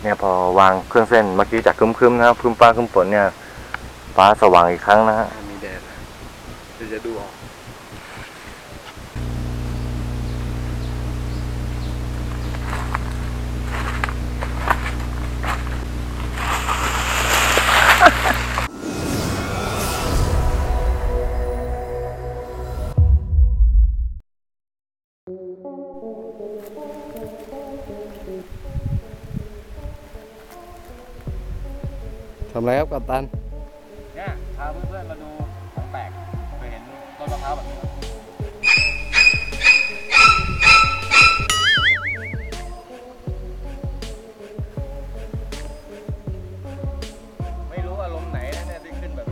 เนี่ยพอวางเครื่องเส้นเมื่อกี้จากครึ้มๆนะครับครึ้มฟ้าครึ้มฝนเนี่ยฟ้าสว่างอีกครั้งนะฮะมีแดดจะดูออกทำอะไรครับกัปตันเนี่ยพาเพื่อนๆมาดูของแปลกเคยเห็นต้นมะพร้าวแบบนี้ไม่รู้อารมณ์ไหนนะเนี่ยได้ขึ้นแบบ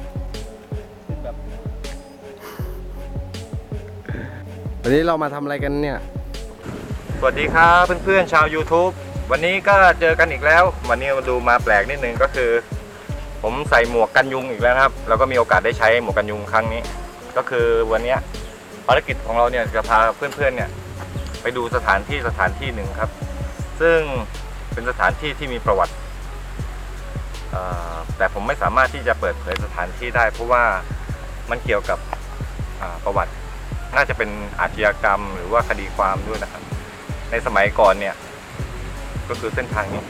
วันนี้เรามาทำอะไรกันเนี่ยสวัสดีครับเพื่อนๆชาว YouTube วันนี้ก็เจอกันอีกแล้ววันนี้มาดูมาแปลกนิดนึงก็คือผมใส่หมวกกันยุงอีกแล้วครับแล้วก็มีโอกาสได้ใช้หมวกกันยุงครั้งนี้ก็คือวันนี้ภารกิจของเราเนี่ยจะพาเพื่อนๆเนี่ยไปดูสถานที่หนึ่งครับซึ่งเป็นสถานที่ที่มีประวัติแต่ผมไม่สามารถที่จะเปิดเผยสถานที่ได้เพราะว่ามันเกี่ยวกับประวัติน่าจะเป็นอาชญากรรมหรือว่าคดีความด้วยนะครับในสมัยก่อนเนี่ยก็คือเส้นทางนี้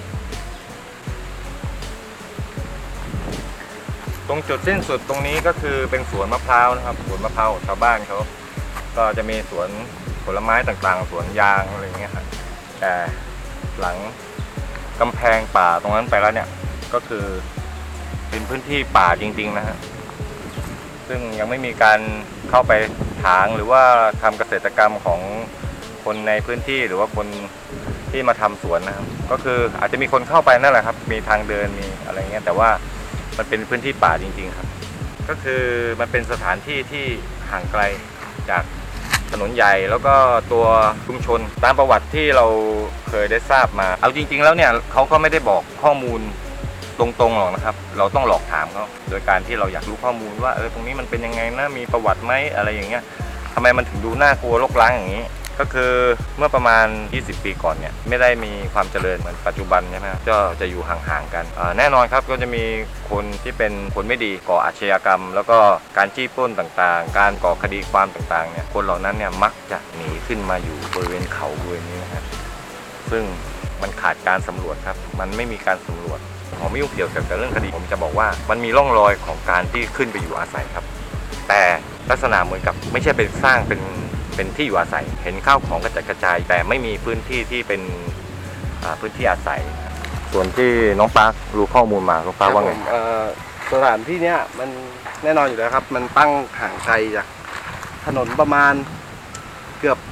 ตรงจุดสิ้นสุดตรงนี้ก็คือเป็นสวนมะพร้าวนะครับสวนมะพร้าวชาวบ้านเขาก็จะมีสวนผลไม้ต่างๆสวนยางอะไรอย่างเงี้ยครับแต่หลังกำแพงป่าตรงนั้นไปแล้วเนี่ยก็คือเป็นพื้นที่ป่าจริงๆนะฮะซึ่งยังไม่มีการเข้าไปถางหรือว่าทำเกษตรกรรมของคนในพื้นที่หรือว่าคนที่มาทำสวนนะครับก็คืออาจจะมีคนเข้าไปนั่นแหละครับมีทางเดินมีอะไรเงี้ยแต่ว่ามันเป็นพื้นที่ป่าจริงๆครับก็คือมันเป็นสถานที่ที่ห่างไกลจากถนนใหญ่แล้วก็ตัวชุมชนตามประวัติที่เราเคยได้ทราบมาเอาจริงๆแล้วเนี่ยเขาก็ไม่ได้บอกข้อมูลตรงๆหรอกนะครับเราต้องหลอกถามเขาโดยการที่เราอยากรู้ข้อมูลว่าตรงนี้มันเป็นยังไงนะมีประวัติไหมอะไรอย่างเงี้ยทำไมมันถึงดูน่ากลัวรกร้างอย่างนี้ก็คือเมื่อประมาณ20 ปีก่อนเนี่ยไม่ได้มีความเจริญเหมือนปัจจุบันใช่ไหมก็จะอยู่ห่างๆกันแน่นอนครับก็จะมีคนที่เป็นคนไม่ดีก่ออาชญากรรมแล้วก็การจี้ปล้นต่างๆการก่อคดีความต่างๆเนี่ยคนเหล่านั้นเนี่ยมักจะหนีขึ้นมาอยู่บริเวณเขาบริเวณนี้นะครับซึ่งมันขาดการสำรวจครับมันไม่มีการสำรวจผมไม่ยุ่งเกี่ยวกับเรื่องคดีผมจะบอกว่ามันมีร่องรอยของการที่ขึ้นไปอยู่อาศัยครับแต่ลักษณะเหมือนกับไม่ใช่เป็นสร้างเป็นที่อยู่อาศัยเห็นข้าวของกระจัดกระจายแต่ไม่มีพื้นที่ที่เป็นพื้นที่อาศัยส่วนที่น้องปาร์ครู้ข้อมูลมาน้องปาร์คว่าไงสถานที่เนี้ยมันแน่นอนอยู่แล้วครับมันตั้งห่างไกลจากถนนประมาณเกือบ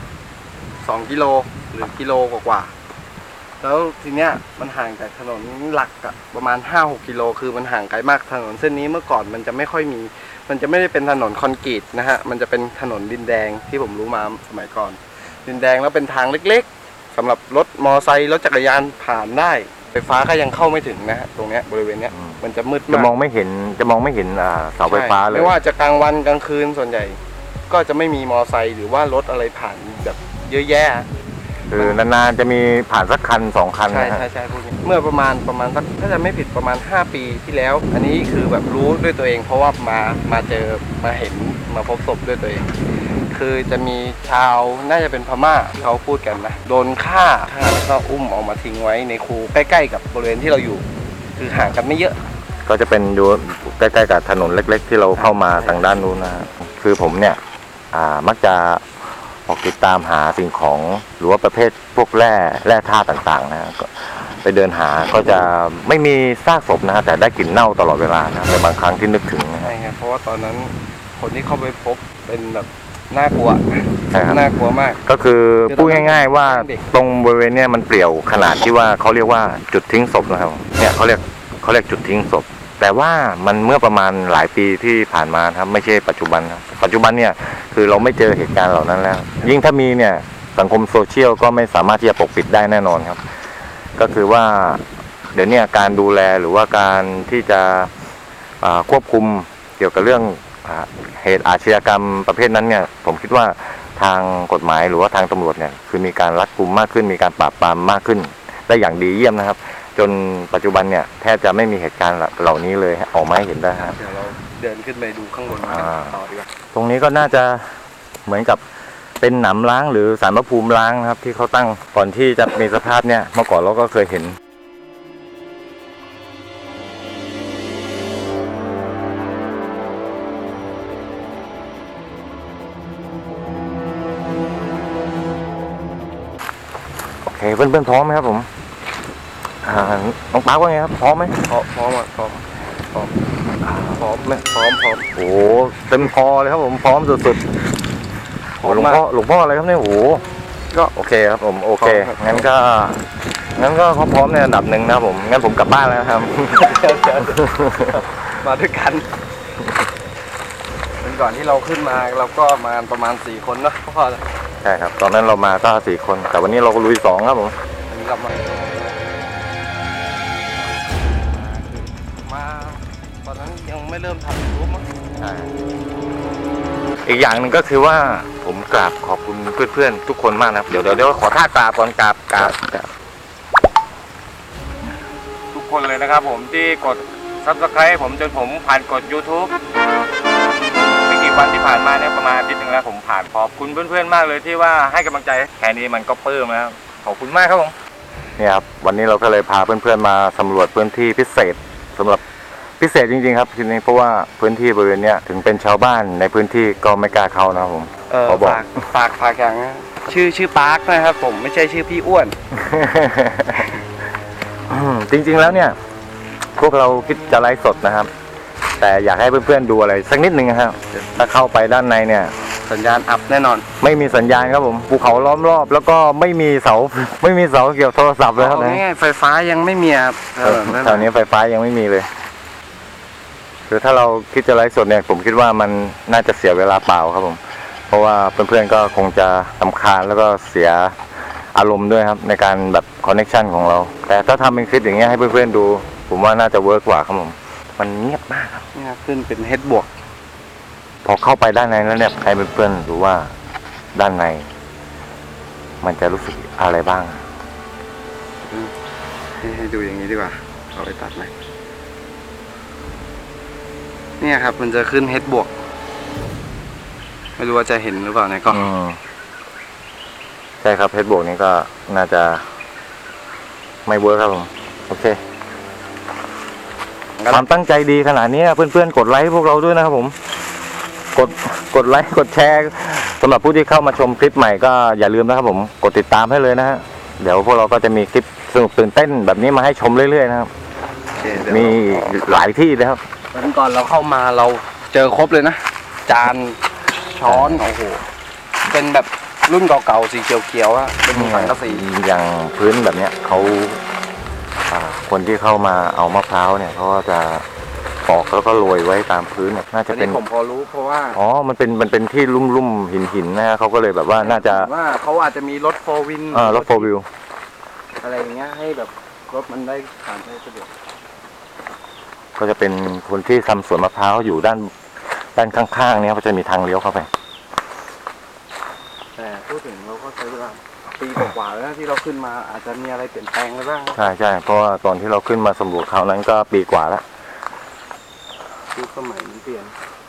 2 กิโลหรือกิโลกว่าแล้วทีเนี้ยมันห่างจากถนนหลักอะประมาณ 5-6 กิโลคือมันห่างไกลมากถนนเส้นนี้เมื่อก่อนมันจะไม่ค่อยมีมันจะไม่ได้เป็นถนนคอนกรีตนะฮะมันจะเป็นถนนดินแดงที่ผมรู้มาสมัยก่อนดินแดงแล้วเป็นทางเล็กๆสำหรับรถมอไซค์รถจักรยานผ่านได้ไฟฟ้าก็ยังเข้าไม่ถึงนะฮะตรงเนี้ยบริเวณเนี้ยมันจะมืดมากจะมองไม่เห็นเสาไฟฟ้าเลยไม่ว่าจะกลางวันกลางคืนส่วนใหญ่ก็จะไม่มีมอไซค์หรือว่ารถอะไรผ่านแบบเยอะแยะคือนานๆจะมีผ่านสักคัน2 คันใช่พวกนี้เมื่อประมาณสักถ้าจะไม่ผิดประมาณ5 ปีที่แล้วอันนี้คือแบบรู้ด้วยตัวเองเพราะว่ามาเจอมาเห็นมาพบศพด้วยตัวเองคือจะมีชาวน่าจะเป็นพม่าเขาพูดกันนะโดนฆ่าแล้วก็อุ้มออกมาทิ้งไว้ในคูใกล้ๆกับบริเวณที่เราอยู่คือห่างกันไม่เยอะก็จะเป็นอยู่ใกล้ๆกับถนนเล็กๆที่เราเข้ามาทางด้านนู้นนะคือผมเนี่ยมักจะออกติดตามหาสิ่งของหรือว่าประเภทพวกแร่ธาตุต่างๆนะก็ไปเดินหาก็จะไม่มีซากศพนะแต่ได้กลิ่นเน่าตลอดเวลานะในบางครั้งที่นึกถึงใช่ครับเพราะว่าตอนนั้นคนที่เข้าไปพบเป็นแบบน่ากลัวน่ากลัวมากก็คือพูดง่ายๆว่าตรงบริเวณนี้มันเปลี่ยวขนาดที่ว่าเขาเรียกว่าจุดทิ้งศพนะครับเนี่ยเขาเรียกจุดทิ้งศพแต่ว่ามันเมื่อประมาณหลายปีที่ผ่านมาครับไม่ใช่ปัจจุบันครับปัจจุบันเนี่ยคือเราไม่เจอเหตุการณ์เหล่านั้นแล้วยิ่งถ้ามีเนี่ยสังคมโซเชียลก็ไม่สามารถที่จะปกปิดได้แน่นอนครับก็คือว่าเดี๋ยวนี้การดูแลหรือว่าการที่จะควบคุมเกี่ยวกับเรื่องเหตุอาชญากรรมประเภทนั้นเนี่ยผมคิดว่าทางกฎหมายหรือว่าทางตำรวจเนี่ยคือมีการรัดกุมมากขึ้นมีการปราบปรามมากขึ้นโได้อย่างดีเยี่ยมนะครับ จนปัจจุบันเนี่ยแทบจะไม่มีเหตุการณ์เหล่านี้เลยออกมาให้เห็นได้ครับเดี๋ยวเราเดินขึ้นไปดูข้างบนกันต่อดีกว่าตรงนี้ก็น่าจะเหมือนกับเป็นหนำล้างหรือศาลพระภูมิล้างนะครับ ที่เขาตั้งก่อนที่จะมีสภาพเนี่ยเมื่อก่อนเราก็เคยเห็นโอเคเพื่อนๆพร้อมไหมครับผมน้องป๊าว่าไงครับพร้อมไหมพร้อมอ่ะพร้อมไหมพร้อมโอ้เต็มพอเลยครับผมพร้อมสุดๆโอ้หลวงพ่ออะไรครับเนี่ยโอ้ก็โอเคครับผมโอเคงั้นก็เขาพร้อมในระดับหนึ่งนะครับผมงั้นผมกลับบ้านแล้วครับมาด้วยกันเป็นก่อนที่เราขึ้นมาเราก็มาประมาณ4 คนเนาะพ่อใช่ครับตอนนั้นเรามาก็4 คนแต่วันนี้เราก็ลุย2ครับผมอันนี้กลับมาตอนนั้นยังไม่เริ่มทำยูทูบมั้งใช่อีกอย่างหนึ่งก็คือว่าผมกราบขอบคุณเพื่อนๆทุกคนมากนะครับเดี๋ยวขอท่ากราบก่อนกราบทุกคนเลยนะครับผมที่กด Subscribe ผมจนผมผ่านกด YouTube ไม่กี่วันที่ผ่านมาเนี่ยประมาณอาทิตย์นึงแล้วผมผ่านขอบคุณเพื่อนๆมากเลยที่ว่าให้กำลังใจแค่นี้มันก็ปลื้มแล้วขอบคุณมากครับผมเนี่ยครับวันนี้เราก็เลยพาเพื่อนๆมาสำรวจพื้นที่พิเศษสำหรับพิเศษจริงๆครับทีนี้เพราะว่าพื้นที่บริเวณนี้ถึงเป็นชาวบ้านในพื้นที่ก็ไม่กล้าเข้านะครับผมขอบอกฝากอย่างนะชื่อปาร์คนะครับผมไม่ใช่ชื่อพี่อ้วนจริงๆแล้วเนี่ยพวกเราคิดจะไลฟ์สดนะครับแต่อยากให้เพื่อนๆดูอะไรสักนิดนึงนะครับถ้าเข้าไปด้านในเนี่ยสัญญาณอัพแน่นอนไม่มีสัญญาณครับผมภูเขาล้อมรอบแล้วก็ไม่มีเสาเกี่ยวโทรศัพท์เลยครับง่ายๆไฟฟ้ายังไม่มีครับแถวนี้ไฟฟ้ายังไม่มีเลยคือถ้าเราคิดจะไลฟ์สดเนี่ยผมคิดว่ามันน่าจะเสียเวลาเปล่าครับผมเพราะว่าเพื่อนๆก็คงจะรำคาญแล้วก็เสียอารมณ์ด้วยครับในการแบบคอนเนคชั่นของเราแต่ถ้าทำเป็นคลิปอย่างเงี้ยให้เพื่อนๆดูผมว่าน่าจะเวิร์กกว่าครับผมมันเงียบมากครับนี่ขึ้นเป็นเฮดบวกพอเข้าไปด้านในแล้วเนี่ยให้เพื่อนๆรู้ว่าด้านในมันจะรู้สึกอะไรบ้างให้ดูอย่างนี้ดีกว่าเอาไปตัดไหมเนี่ยครับมันจะขึ้นเฮดบวกไม่รู้ว่าจะเห็นหรือเปล่าในกล้องใช่ครับเฮดบวกนี้ก็น่าจะไม่เวิร์คครับผมโอเคความตั้งใจดีขนาดนี้เพื่อนๆกดไลค์พวกเราด้วยนะครับผมกดไลค์กดแชร์สำหรับผู้ที่เข้ามาชมคลิปใหม่ก็อย่าลืมนะครับผมกดติดตามให้เลยนะฮะเดี๋ยวพวกเราก็จะมีคลิปสนุกตื่นเต้นแบบนี้มาให้ชมเรื่อยๆนะครับมีหลายที่เลยครับวันก่อนเราเข้ามาเราเจอครบเลยนะจานช้อนโอ้โหเป็นแบบรุ่นเก่าๆสีเขียวๆอะเป็นสังกะสีอย่างพื้นแบบเนี้ยเขาคนที่เข้ามาเอามะพร้าวเนี่ยเขาก็จะปอกแล้วก็โรยไว้ตามพื้นเนี่ยน่าจะเป็นผมพอรู้เพราะว่ามันเป็นที่ลุ่มหินนะเขาก็เลยแบบว่าน่าจะว่าเขาอาจจะมีรถโฟวินรถโฟวิลอะไรอย่างเงี้ยให้แบบรถมันได้ผ่านได้สะดวกก็จะเป็นคนที่ทำสวนมะพร้าวอยู่ด้านข้างๆเนี่ยก็จะมีทางเลี้ยวเข้าไปแต่พูดถึงเราก็ใช้เวลาปีกว่าแล้วที่เราขึ้นมาอาจจะมีอะไรเปลี่ยนแปลงไปบ้างใช่เพราะว่าตอนที่เราขึ้นมาสำรวจคราวนั้นก็ปีกว่าแล้วยุคสมัยมันเปลี่ยน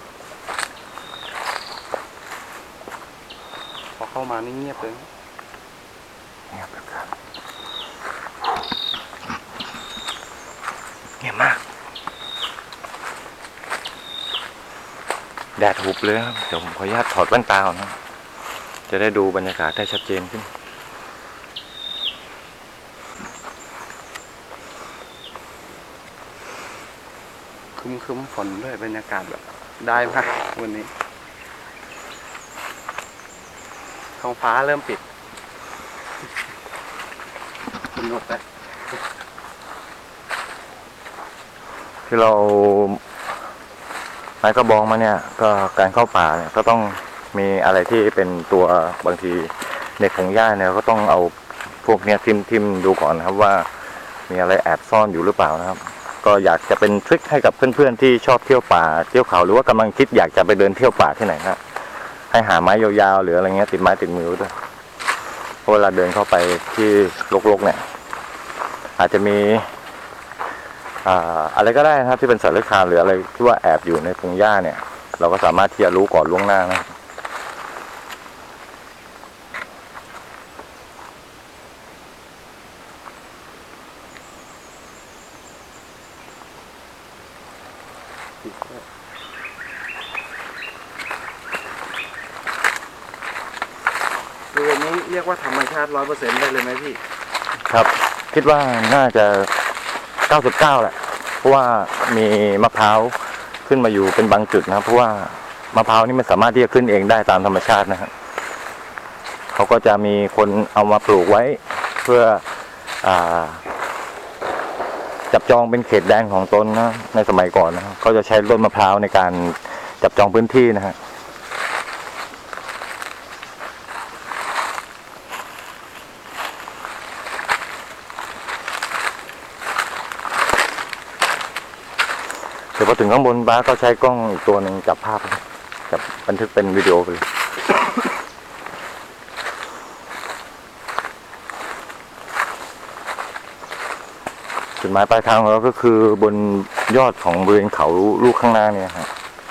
พอเข้ามานี่เงียบเลยเงียบแบบครับเงียบมากแดดหุบเลยครับเดี๋ยวผมขออนุญาตถอดแว่นตาก่อนนะจะได้ดูบรรยากาศได้ชัดเจนขึ้นคึ้มฝนด้วยบรรยากาศแบบได้มากวันนี้ท้องฟ้าเริ่มปิดคุณหมดเลยที่เราไม้กระบองมาเนี่ยก็การเข้าป่าเนี่ยก็ต้องมีอะไรที่เป็นตัวบางทีในพงหญ้าเนี่ยก็ต้องเอาพวกเนี้ยทิมดูก่อนนะครับว่ามีอะไรแอบซ่อนอยู่หรือเปล่านะครับก็อยากจะเป็นทริคให้กับเพื่อนๆที่ชอบเที่ยวป่าเที่ยวเขาหรือว่ากำลังคิดอยากจะไปเดินเที่ยวป่าที่ไหนนะให้หาไม้ยาวๆหรืออะไรเงี้ยติดไม้ติดมือด้วยเพราะเวลาเดินเข้าไปที่รกๆเนี่ยอาจจะมีอะไรก็ได้นะครับที่เป็นสัตว์เลื้อยคลานหรืออะไรที่ว่าแอบอยู่ในพงหญ้าเนี่ย เราก็สามารถที่จะรู้ก่อนล่วงหน้านะบริเวณนี้เรียกว่าธรรมชาติ 100% ได้เลยไหมพี่ครับคิดว่าน่าจะ 99 แหละเพราะว่ามีมะพร้าวขึ้นมาอยู่เป็นบางจุดนะครับเพราะว่ามะพร้าวนี่มันสามารถที่จะขึ้นเองได้ตามธรรมชาตินะครับเขาก็จะมีคนเอามาปลูกไว้เพื่อจับจองเป็นเขตแดนของตนนะในสมัยก่อนนะครับเขาจะใช้ต้นมะพร้าวในการจับจองพื้นที่นะฮะเดี๋ยวพอถึงข้างบนบ้าก็ใช้กล้องอีกตัวหนึ่งจับภาพจับบันทึกเป็นวิดีโอไปเลยจุดหมายปลายทางของเราก็คือบนยอดของบริเวณเขาลูกข้างหน้าเนี่ยครับ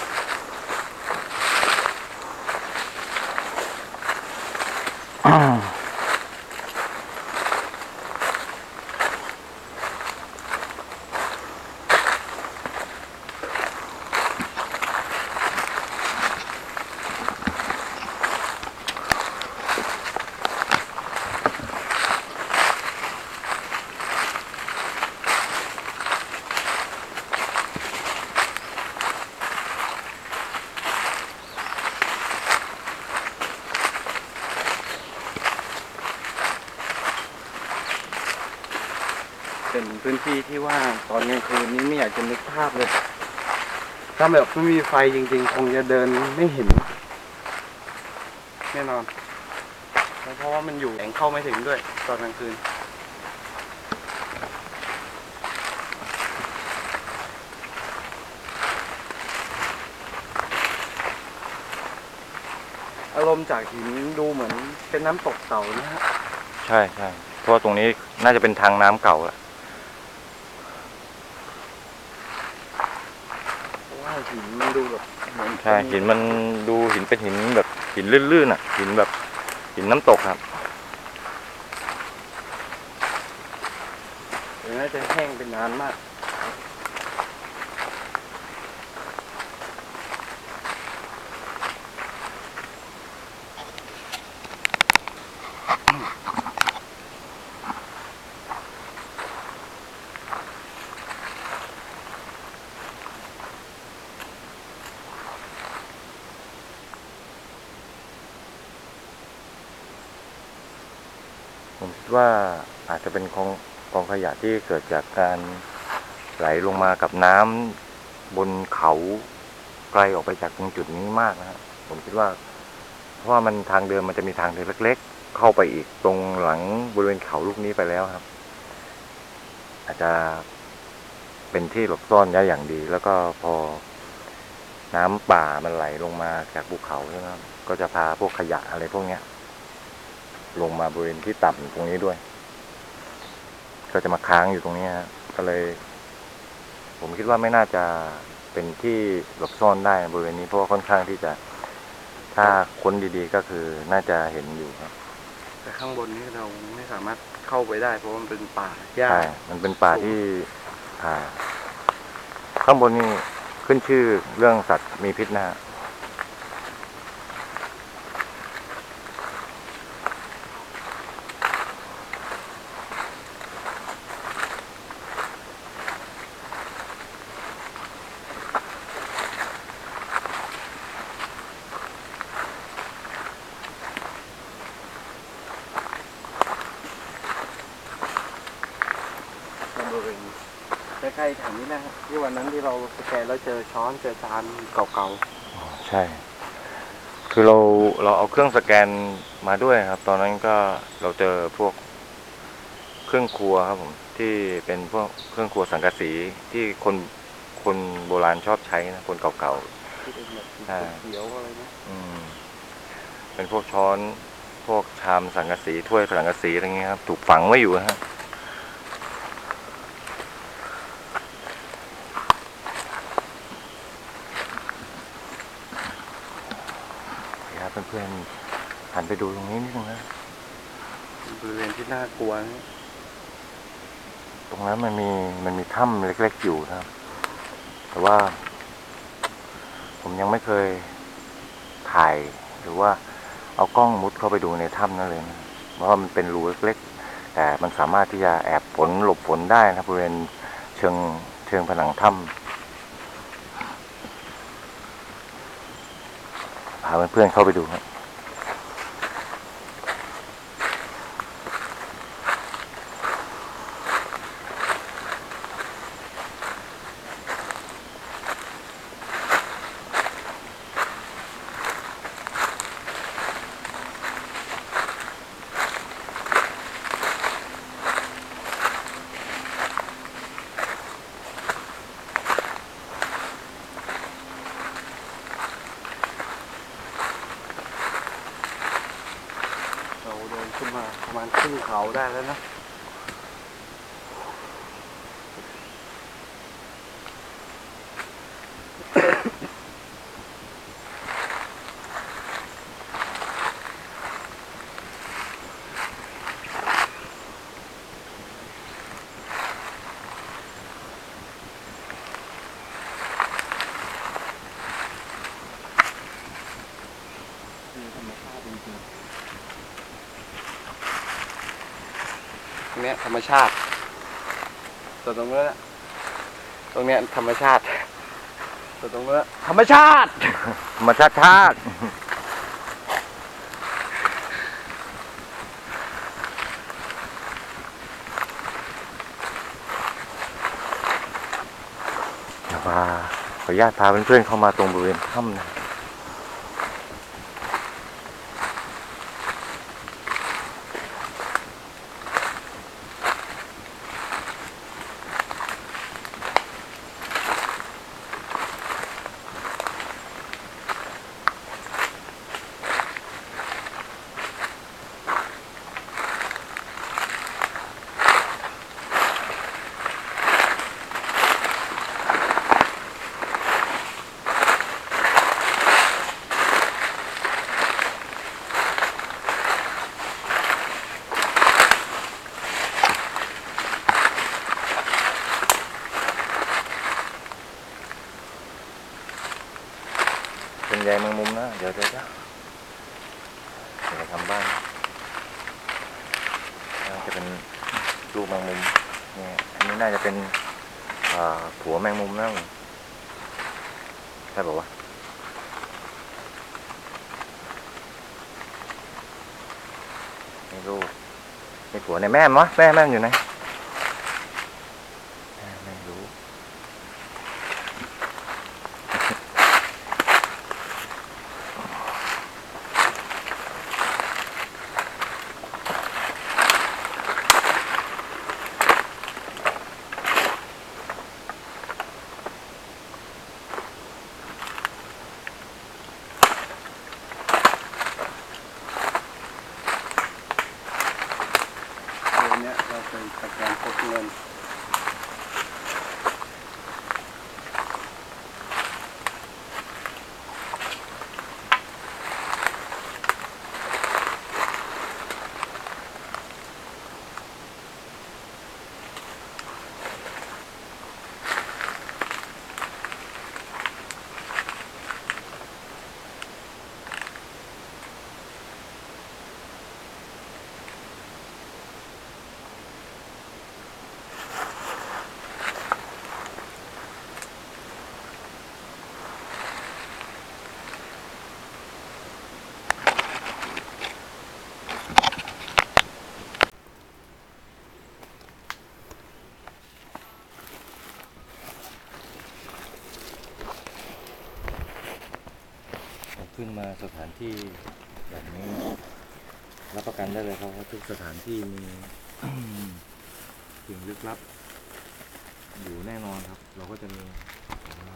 เป็นพื้นที่ที่ว่าตอนกลางคืนนี้ไม่อยากจะนึกภาพเลย ถ้าแบบไม่มีไฟจริงๆ คงจะเดินไม่เห็นแน่นอนแล้วเพราะว่ามันอยู่แสงเข้าไม่ถึงด้วยตอนกลางคืนอารมณ์จากหินดูเหมือนเป็นน้ำตกเต่านะฮะใช่ใช่เพราะตรงนี้น่าจะเป็นทางน้ำเก่าละหินมันดูแบบใช่หินมันดูหินเป็นหินแบบหินลื่นๆอ่ะหินแบบหินน้ำตกครับน่าจะแห้งเป็นนานมากผมคิดว่าอาจจะเป็นกองขยะที่เกิดจากการไหลลงมากับน้ำบนเขาไกลออกไปจากตรงจุดนี้มากนะครับผมคิดว่าเพราะว่ามันทางเดินมันจะมีทางเดินเล็กๆเข้าไปอีกตรงหลังบริเวณเขาลูกนี้ไปแล้วครับอาจจะเป็นที่หลบซ่อนได้อย่างดีแล้วก็พอน้ำป่ามันไหลลงมาจากภูเขาใช่ไหมครับก็จะพาพวกขยะอะไรพวกเนี้ยลงมาบริเวณที่ต่ำตรงนี้ด้วยก็จะมาค้างอยู่ตรงนี้ฮะก็เลยผมคิดว่าไม่น่าจะเป็นที่หลบซ่อนได้บริเวณนี้เพราะว่าค่อนข้างที่จะถ้าค้นดีๆก็คือน่าจะเห็นอยู่ครับแต่ข้างบนนี้เราไม่สามารถเข้าไปได้เพราะมันเป็นป่าหญ้าใช่มันเป็นป่าที่ข้างบนนี่ขึ้นชื่อเรื่องสัตว์มีพิษนะฮะใกล้ๆแถวนี้นะครับที่วันนั้นที่เราสแกนแล้วเจอช้อนเจอจานเก่าๆใช่คือเราเอาเครื่องสแกนมาด้วยครับตอนนั้นก็เราเจอพวกเครื่องครัวครับผมที่เป็นพวกเครื่องครัวสังกะสีที่คนโบราณชอบใช้นะคนเก่าๆที่เป็นแบบเขียวอะไรนะเป็นพวกช้อนพวกชามสังกะสีถ้วยสังกะสีอะไรเงี้ยครับถูกฝังไว้อยู่ฮะเพื่อนหันไปดูตรงนี้นิดนึงนะบริเวณที่น่ากลัวนี่ตรงนั้นมันมีถ้ำเล็กๆอยู่นะครับ แต่ว่า ผมยังไม่เคยถ่ายหรือว่าเอากล้องมุดเข้าไปดูในถ้ำนั่นเลยนะเพราะว่ามันเป็นรูเล็กๆแต่มันสามารถที่จะแอบฝนหลบฝนได้นะครับบริเวณเชิงผนังถ้ำพาเพื่อนๆเข้าไปดูครับเราเดินขึ้นมาประมาณครึ่งเขาได้แล้วนะธรรมชาติจริงๆตรงเนี้ยธรรมชาติส่วนตรงนู้นน่ะตรงเนี้ยธรรมชาติส่วนตรงนู้นน่ะธรรมชาติธรรมชาติขออนุญาตพาเพื่อนๆเข้ามาตรงบริเวณถ้ำนะเป็นใยแมงมุมนะเดี๋ยวทำบ้านน่าจะเป็นลูกแมงมุมเนี่ยอันนี้น่าจะเป็นผัวแมงมุมนะใช่ป่าวะไม่รู้มีผัวในแม่มั้ยแม่อยู่ไหนไม่รู้เนี้ยเราเป็นสแกนพบเงินขึ้นมาสถานที่แบบนี้รับประกันได้เลยครับว่าทุกสถานที่มี สิ่งลึกลับอยู่แน่นอนครับเราก็จะมีมา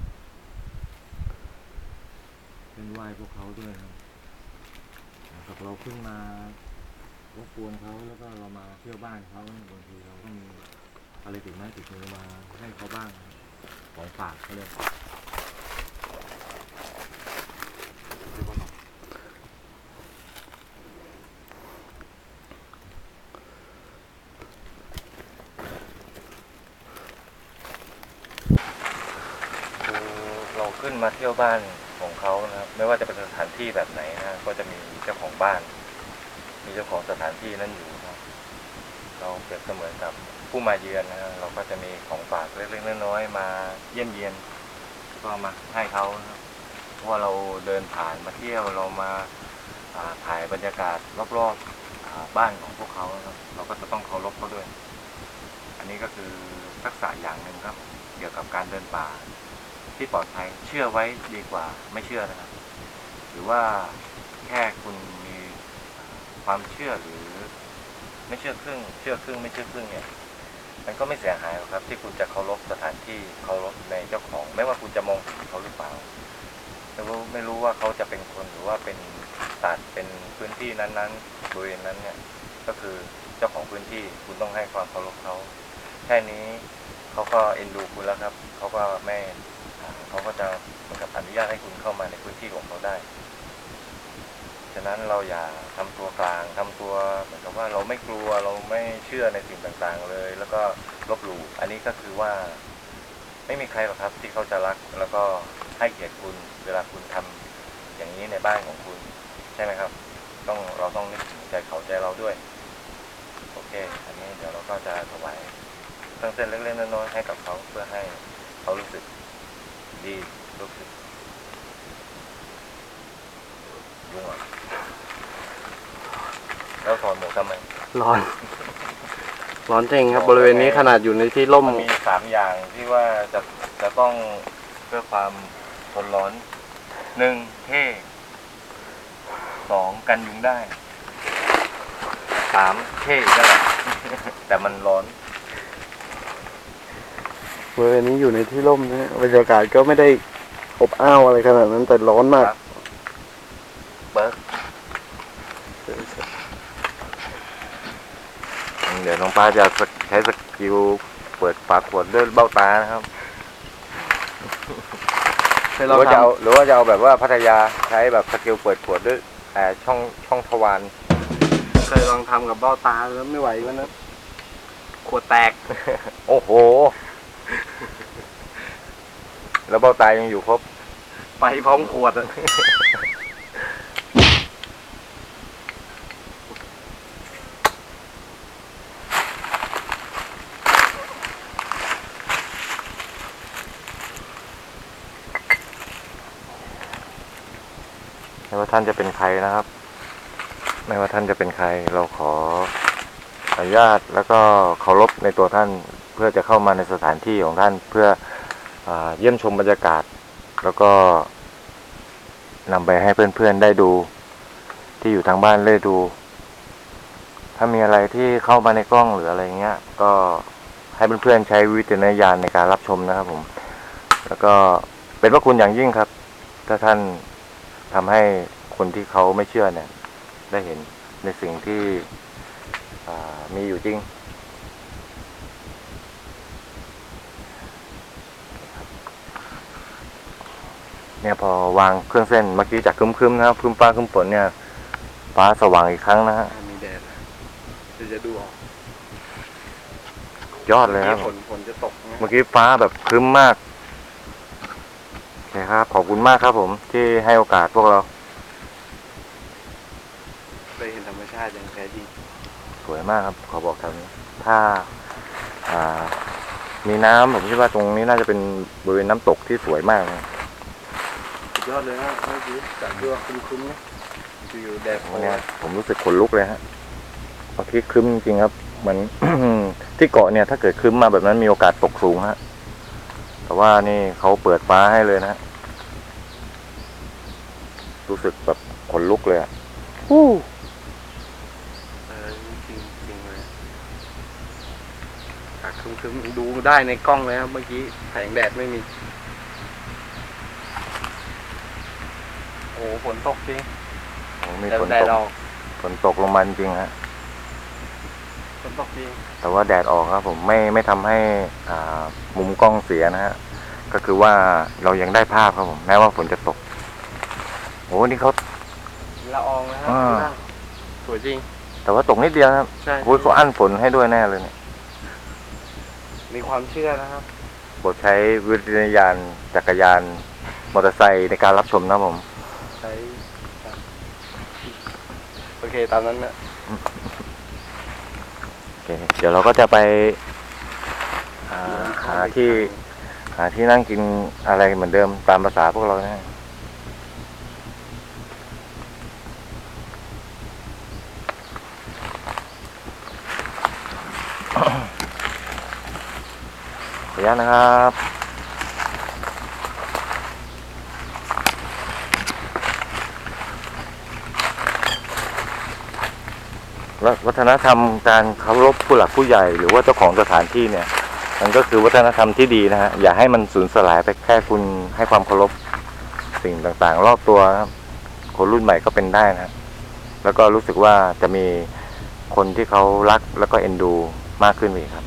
เล่นไหว้พวกเขาด้วยครับเราขึ้นมารบกวนเขาแล้วก็เรามาเที่ยวบ้านเขาบางทีเราต้องมีอะไรติดไม้ติดมือมาให้เขาบ้างของฝากเขาเลยขึ้นมาเที่ยวบ้านของเขานะครับไม่ว่าจะเป็นสถานที่แบบไหนนะก็จะมีเจ้าของบ้าน มีเจ้าของสถานที่นั้นอยู่นะครับเราเปรียบเสมือนกับผู้มาเยือนนะเราก็จะมีของฝากเล็กๆน้อยๆมาเยี่ยมเยียนก็มาให้เขานะครับเพราะว่าเราเดินผ่านมาเที่ยวเรามาถ่ายบรรยากาศรอบๆบ้านของพวกเขานะครับเราก็จะต้องเคารพเขาด้วย อันนี้ก็คือทักษะอย่างหนึ่งครับเกี่ยวกับการเดินป่าที่ปลอดภัยเชื่อไว้ดีกว่าไม่เชื่อนะครับหรือว่าแค่คุณมีความเชื่อหรือไม่เชื่อครึ่งเชื่อครึ่งไม่เชื่อครึ่งเนี่ยมันก็ไม่เสียหายหรอกครับที่คุณจะเคารพสถานที่เคารพในเจ้าของไม่ว่าคุณจะมองเห็นเขาหรือเปล่าไม่รู้ว่าเขาจะเป็นคนหรือว่าเป็นสัตว์เป็นพื้นที่นั้นๆบริเวณนั้นเนี่ยก็คือเจ้าของพื้นที่คุณต้องให้ความเคารพเขาแค่นี้เขาก็เอ็นดูคุณแล้วครับเขาก็ไม่เขาก็จะเหมือนกับอนุญาตให้คุณเข้ามาในพื้นที่ของเขาได้ฉะนั้นเราอย่าทำตัวกลางทำตัวเหมือนกับว่าเราไม่กลัวเราไม่เชื่อในสิ่งต่างๆเลยแล้วก็ลบหลู่อันนี้ก็คือว่าไม่มีใครหรอกครับที่เขาจะรักแล้วก็ให้เกียรติคุณเวลาคุณทำอย่างนี้ในบ้านของคุณใช่ไหมครับเราต้องนึกถึงใจเขาใจเราด้วยโอเคอันนี้เดี๋ยวเราก็จะถวายเครื่องเส้นเล็กๆน้อยๆให้กับเขาเพื่อให้เขารู้สึกดีรู้สึกยุ่งอ่ะแล้วถอดหมวกทำไมร้อน ร้อนจริงครับบริเวณนี้ขนาดอยู่ในที่ร่มมันมี3 อย่างที่ว่าจะต้องเพื่อความทนร้อน1เท่2กันยุงได้3เท่นั่นแหละ แต่มันร้อนบริเวณนี้อยู่ในที่ร่มนะบรรยากาศก็ไม่ได้อบอ้าวอะไรขนาดนั้นแต่ร้อนมากเบิร์กเดี๋ยวน้องป้าจะใช้สกิลเปิดฝาขวดด้วยเบ้าตานะครับหรือว่าจะเอาแบบว่าพัทยาใช้แบบสกิลเปิดขวดด้วยช่องทวารเคยลองทำกับเบ้าตาแล้วไม่ไหววันนั้นขวดแตกโอ้โห แล้วเบ้าตายังอยู่ครบไปพร้อมขวดอะไม่ว่าท่านจะเป็นใครนะครับไม่ว่าท่านจะเป็นใครเราขออนุญาตแล้วก็เคารพในตัวท่านเพื่อจะเข้ามาในสถานที่ของท่านเพื่อเยี่ยมชมบรรยากาศแล้วก็นำไปให้เพื่อนๆได้ดูที่อยู่ทางบ้านได้ดูถ้ามีอะไรที่เข้ามาในกล้องหรืออะไรเงี้ยก็ให้เพื่อนๆใช้วิจารณญาณในการรับชมนะครับผมแล้วก็เป็นพระคุณอย่างยิ่งครับถ้าท่านทำให้คนที่เขาไม่เชื่อเนี่ยได้เห็นในสิ่งที่มีอยู่จริงเนี่ยพอวางเครื่องเส้นเมื่อกี้จากครึ้มๆนะครับครึ้มฟ้าครึ้มฝนเนี่ยฟ้าสว่างอีกครั้งนะฮะมีแดดจะดูออกยอดเลยครับฝนจะตกนะเมื่อกี้ฟ้าแบบครึ้มมากโอเคครับขอบคุณมากครับผมที่ให้โอกาสพวกเราได้เห็นธรรมชาติอย่างแท้จริงสวยมากครับขอบอกแถวนี้ถ้ามีน้ำผมคิดว่าตรงนี้น่าจะเป็นบริเวณน้ำตกที่สวยมากนะสุดยอดเลยนะเมื่อกี้จากที่ว่าครึ้มๆนะอยู่แดดวันนี้ผมรู้สึกขนลุกเลยฮะเมื่อกี้ครึ้มจริงๆครับเหมือน ที่เกาะเนี่ยถ้าเกิดครึ้มมาแบบนั้นมีโอกาสตกสูงฮะแต่ว่านี่เขาเปิดฟ้าให้เลยนะรู้สึกแบบขนลุกเลยอ่ะจริงเลยจากครึ้มๆดูได้ในกล้องเลยครับเมื่อกี้แสงแดดไม่มีโอ้ฝนตกจริงโอ้มีแต่ฝนแดตดกออกฝนตกลงมาจริงฮะฝนตกจริงแต่ว่าแดดออกครับผมไม่ทำให้มุมกล้องเสียนะฮะก็คือว่าเรายังได้ภาพครับผมแม้ว่าฝนจะตกโอ้นี่เขาละอองนะครัอ่าสวยจริงแต่ว่าตกนิดเดียวนะครับใช่โอ้ยเขาอั้นฝนให้ด้วยแน่เลยเนี่ยมีความเชื่อนะครับโปรดใช้วิจารณญาณจักรยานมอเตอร์ไซค์ในการรับชมนะครับผมใช้โอเคตามนั้นนะโอเคเดี๋ยวเราก็จะไปหาที่นั่งกินอะไรเหมือนเดิมตามภาษาพวกเรานะขออนุญาตนะครับวัฒนธรรมการเคารพผู้หลักผู้ใหญ่หรือว่าเจ้าของสถานที่เนี่ยมันก็คือวัฒนธรรมที่ดีนะฮะอย่าให้มันสูญสลายไปแค่คุณให้ความเคารพสิ่งต่างๆรอบตัวนะครับคนรุ่นใหม่ก็เป็นได้นะแล้วก็รู้สึกว่าจะมีคนที่เขารักแล้วก็เอ็นดูมากขึ้นอีกครับ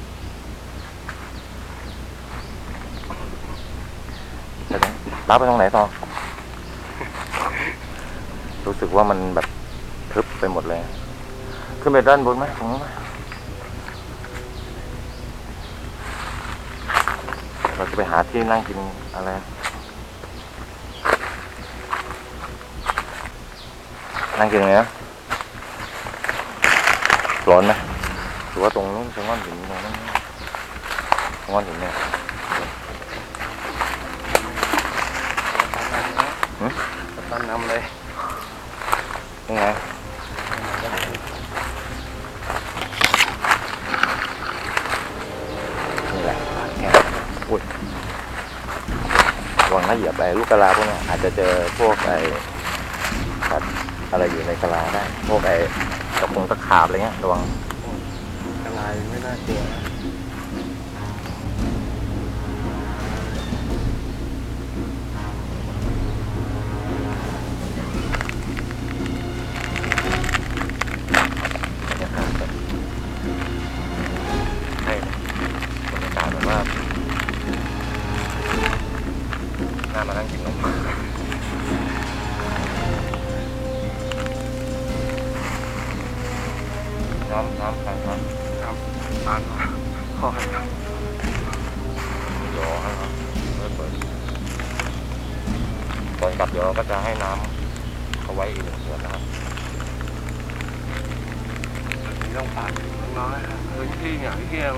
รับไปตรงไหนต่อ รู้สึกว่ามันแบบทึบไปหมดเลยขึ้นไปด้านบนไหมตรงนู้นไหมเราจะไปหาที่นั่งกินอะไรนั่งกินไงนะร้อนไหมหรือว่าตรงนู้นตรงก้อนหินตรงนั้นตรงก้อนหินเนี่ยตอนนำเลยนี่ไงนี่แหละเนี่ยอุ้ยระวังนะเหยียบไปลูกกะลาพวกนี้อาจจะเจอพวกไอ้สัตว์อะไรอยู่ในกะลาได้พวกไอ้ตะขาบอะไรเงี้ยระวังกระไรไม่น่ากลัวนะให้บรรยากาศแบบว่าน่ามานั่งกินนมน้ำใครครับครับปานคอครับเดี๋ยวให้ครับเปิดก่อนกลับเดี๋ยวเราก็จะให้น้ำเขาไว้อีกหนึ่งขวดนะครับนี่ต้องปาดน้อยๆครับพื้นที่อย่างที่ยัง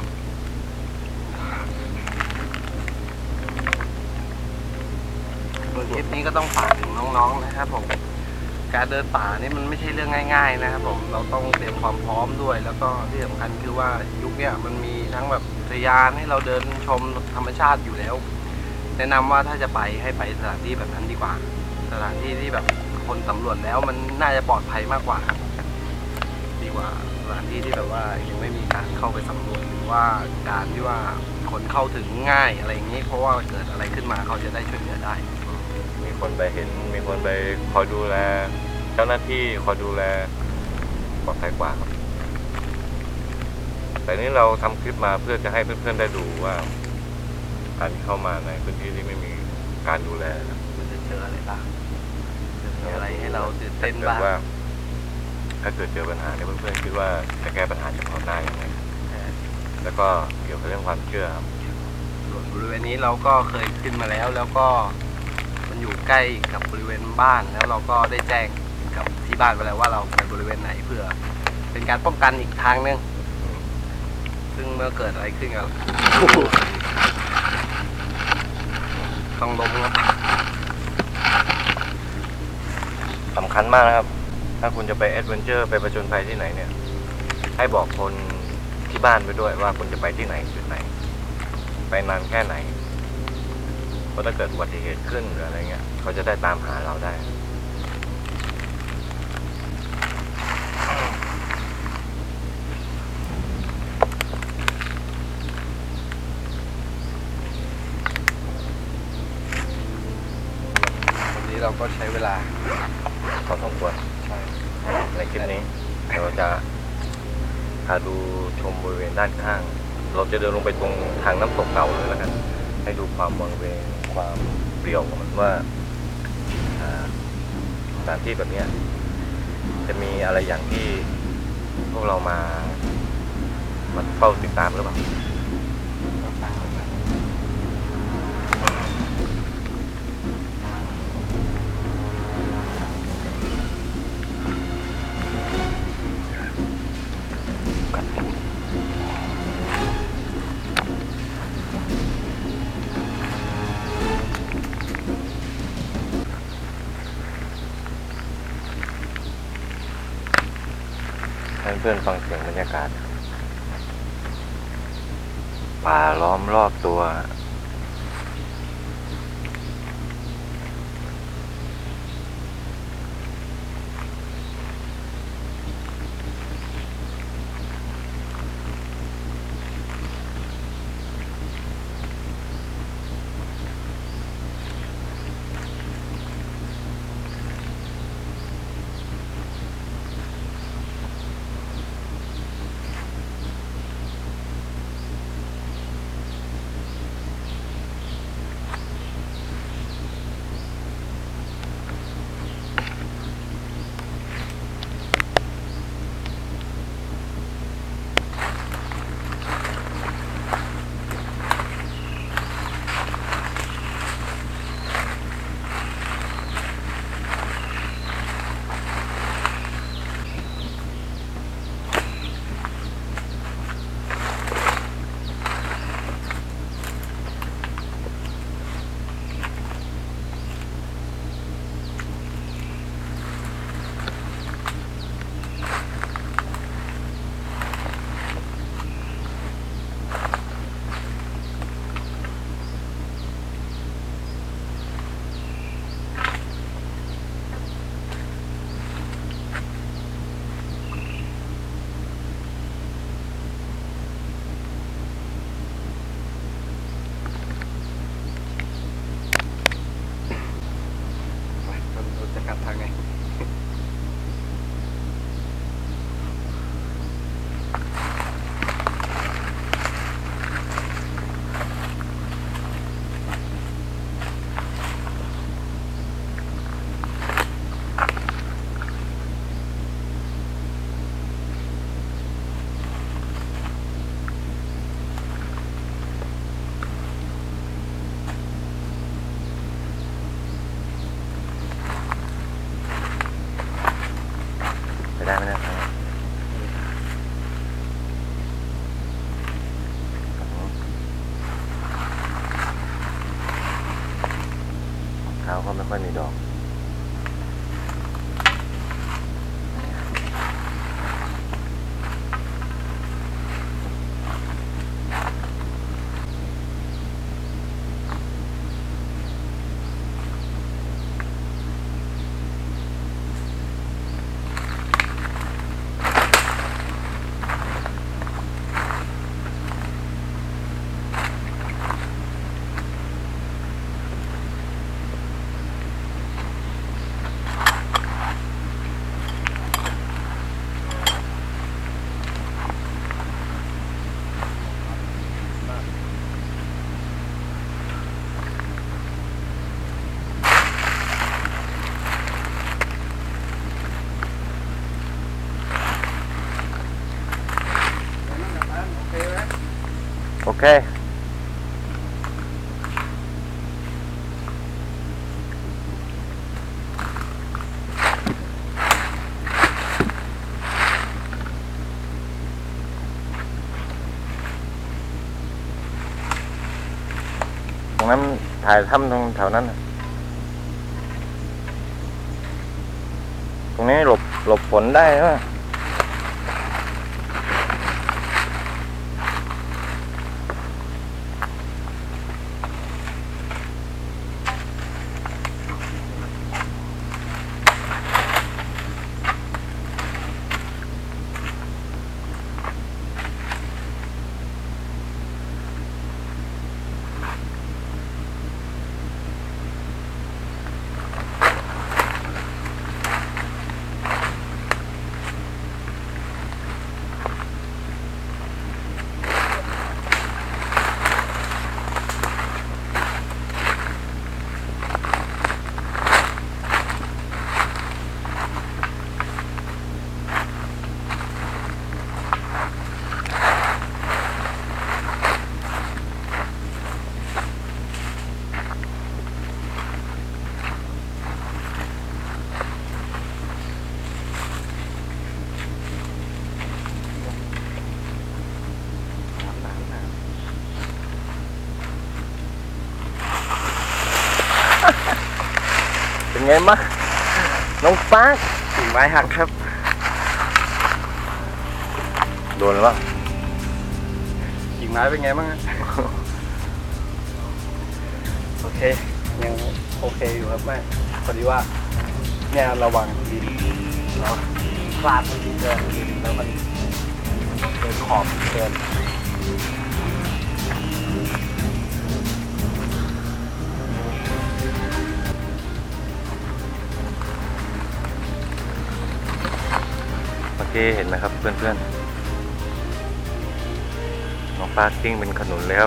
คลิปนี้ก็ต้องฝากถึงน้องๆนะครับผมการเดินป่านี่มันไม่ใช่เรื่องง่ายๆนะครับผมเราต้องเตรียมความพร้อมด้วย แล้วก็ที่สำคัญคือว่ายุคนี้มันมีทั้งแบบอุทยานให้เราเดินชมธรรมชาติอยู่แล้วแนะนำว่าถ้าจะไปให้ไปสถานที่แบบนั้นดีกว่าสถานที่ที่แบบคนสำรวจแล้วมันน่าจะปลอดภัยมากกว่าครับดีกว่าสถานที่ที่แบบว่ายังไม่มีการเข้าไปสำรวจหรือว่าการที่ว่าคนเข้าถึงง่ายอะไรอย่างนี้เพราะว่าเกิดอะไรขึ้นมาเขาจะได้ช่วยเหลือได้มีคนไปเห็นมีคนไปคอยดูแลเจ้าหน้าที่คอยดูแลปลอดภัยกว่าครับแต่นี้เราทำคลิปมาเพื่อจะให้เพื่อนๆได้ดูว่าการเข้ามาในพื้นที่ที่ไม่มีการดูแลมันจะเจออะไรบ้างจะมีอะไรให้เราตื่นเต้นบ้างถ้าเกิดเจอปัญหาเนี่ยเพื่อนๆคิดว่าจะแก้ปัญหาเฉพาะหน้าอย่างไรแล้วก็เกี่ยวกับเรื่องความเชื่อครับส่วนบริเวณนี้เราก็เคยขึ้นมาแล้วก็มันอยู่ใกล้กับบริเวณบ้านแล้วเราก็ได้แจ้งกับที่บ้านไปแล้วว่าเราไปบริเวณไหนเพื่อเป็นการป้องกันอีกทางนึงซึ่งเมื่อเกิดอะไรขึ้นกับต้องล้มครับสำคัญมากนะครับถ้าคุณจะไปแอดเวนเจอร์ไปประจนภัยที่ไหนเนี่ยให้บอกคนที่บ้านไปด้วยว่าคุณจะไปที่ไหนจุดไหนไปนานแค่ไหนเพราะถ้าเกิดอุบัติเหตุขึ้นหรืออะไรเงี้ยเขาจะได้ตามหาเราได้วันนี้เราก็ใช้เวลาพอสมควรในคลิปนี้เราจะพาดูชมบริเวณด้านข้างเราจะเดินลงไปตรงทางน้ำตกเก่าเลยแล้วกันให้ดูความบริเวณความเปรี่ยวของมันว่าสถานที่แบบนี้จะมีอะไรอย่างที่พวกเรามาเฝ้าติดตามหรือเปล่าเพื่อนๆฟังเสียงบรรยากาศป่าล้อมรอบตัวเราจะกลับทางไหนไปได้ไหมเนี่ยเท้าก็ไม่ค่อยมีดอกโอเคตรงนั้นถ่ายถ้ำตรงแถวนั้นน่ะตรงนี้หลบฝนได้ไหมเป็นไงมะน้องฟ้ากิ่งไม้หักครับนแล้วกิ่งไม้เป็นไงบ้าง โอเคยังโอเคอยู่ครับแม่พอดีว่าเนี่ยระวังดินเราพลาดมันดินเกินดินแล้วมันเกินขอบเกินเมื่อกี้เห็นไหมครับเพื่อนๆน้องปลากิ้งเป็นขนุนแล้ว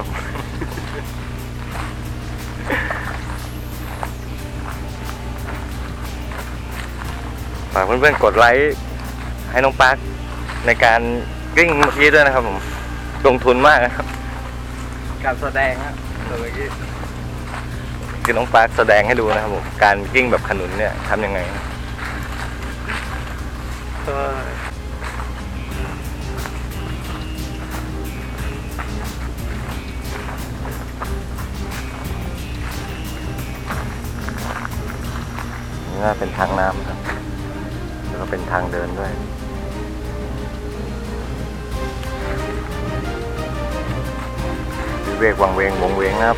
ฝากเพื่อนๆกดไลค์ให้น้องปาร์คในการกิ้งเมื่อกี้ด้วยนะครับผมลงทุนมากนะครับการแสดงครับเมื่อกี้คือน้องปาร์คแสดงให้ดูนะครับผมการกิ้งแบบขนุนเนี่ยทำยังไงนะนี่น่าเป็นทางน้ำครับแล้วก็เป็นทางเดินด้วยวิเวกวังเวงวงเวงนะครับ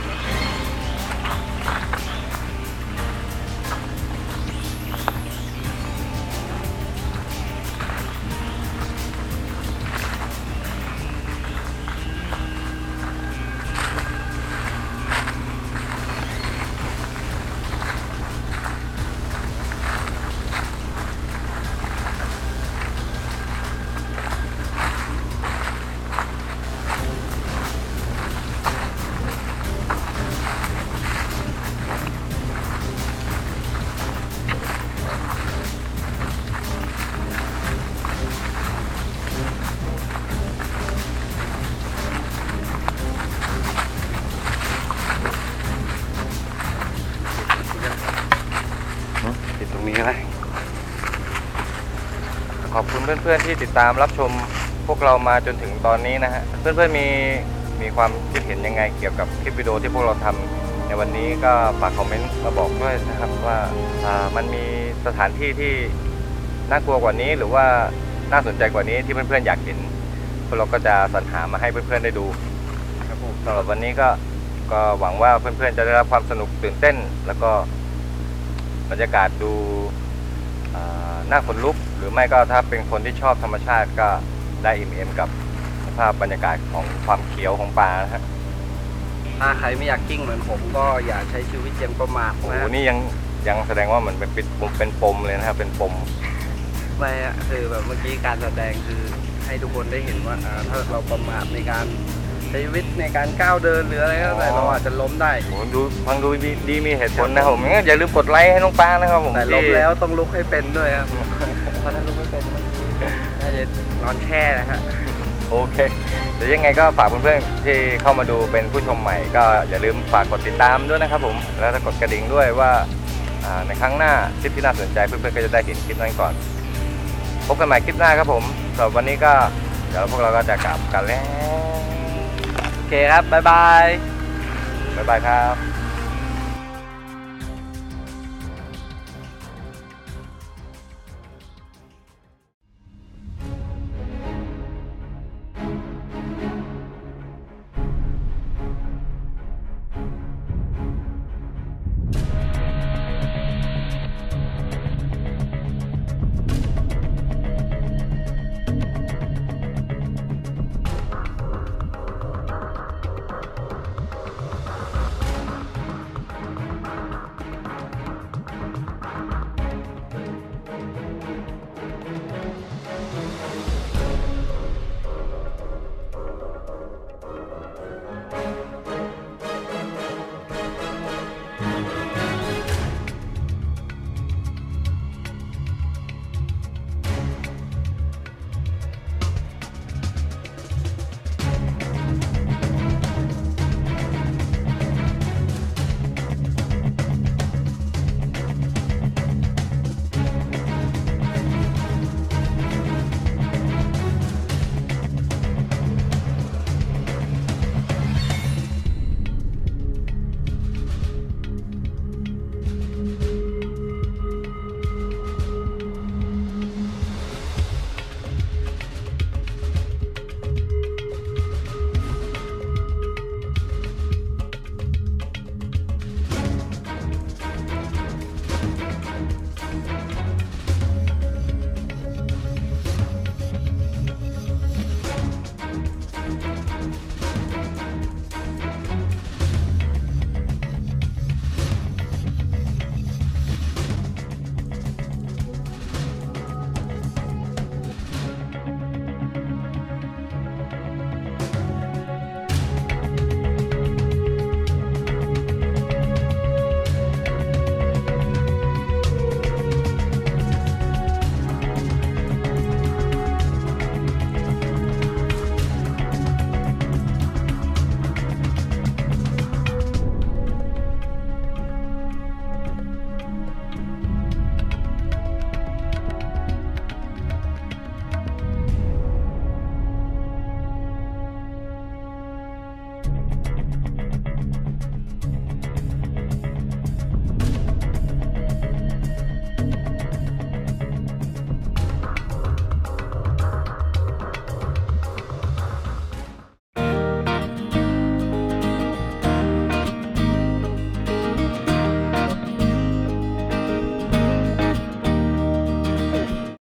ติดตรงนี้ก็ได้ขอบคุณเพื่อนๆที่ติดตามรับชมพวกเรามาจนถึงตอนนี้นะฮะเพื่อนๆมีความคิดเห็นยังไงเกี่ยวกับคลิปวิดีโอที่พวกเราทำในวันนี้ก็ฝากคอมเมนต์มาบอกด้วยนะครับว่ามันมีสถานที่ที่น่ากลัวกว่านี้หรือว่าน่าสนใจกว่านี้ที่เพื่อนๆอยากเห็นพวกเราก็จะสรรหามาให้เพื่อนๆได้ดูครับผมสำหรับวันนี้ก็หวังว่าเพื่อนๆจะได้รับความสนุกตื่นเต้นแล้วก็บรรยากาศดูน่าขนลุกหรือไม่ก็ถ้าเป็นคนที่ชอบธรรมชาติก็ได้อิ่มกับสภาพบรรยากาศของความเขียวของป่านะฮะถ้าใครไม่อยากกิ้งเหมือนผมก็อย่าใช้ชีวิตอย่างประมาทโอ้โหนะนี่ยังแสดงว่ามันเป็นปมเลยนะครับเป็นปมไม่อะคือแบบเมื่อกี้การแสดงคือให้ทุกคนได้เห็นว่าถ้าเราประมาทในการใช้ชีวิตในการก้าวเดินหรืออะไรก็แต่เราอาจจะล้มได้โอ้โหฟังดูดีมีเหตุผลนะครับผมงั้นอย่าลืมกดไลค์ให้น้องปานะครับผมแต่ล้มแล้วต้องลุกให้เป็นด้วยครับ เพราะถ้าลุกไม่เป็นมันน่าจะนอนแช่นะฮะโอเคเดี๋ยวยังไงก็ฝากเพื่อนๆที่เข้ามาดูเป็นผู้ชมใหม่ก็อย่าลืมฝากกดติดตามด้วยนะครับผมแล้วก็กดกระดิ่งด้วยว่าในครั้งหน้าคลิปที่น่าสนใจเพื่อนๆก็จะได้เห็นคลิปนั้นก่อนพบกันใหม่คลิปหน้าครับผมสำหรับวันนี้ก็เดี๋ยวพวกเราก็จะกลับกันแล้วโอเคครับ บ๊ายบายบ๊ายบายครับ